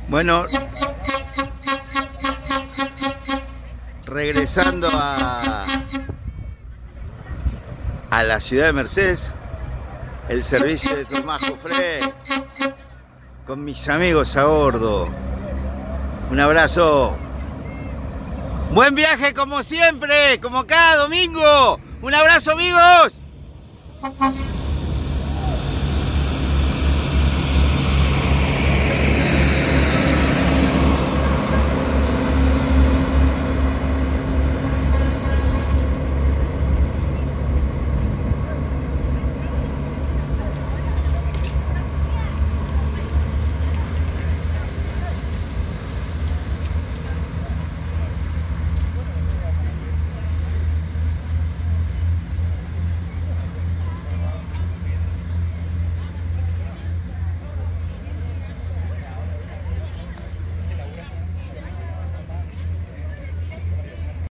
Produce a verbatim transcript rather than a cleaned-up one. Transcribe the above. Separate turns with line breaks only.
Bueno, regresando a, a la ciudad de Mercedes, el servicio de Tomás Jofré, con mis amigos a bordo. Un abrazo. Buen viaje como siempre, como cada domingo. Un abrazo, amigos.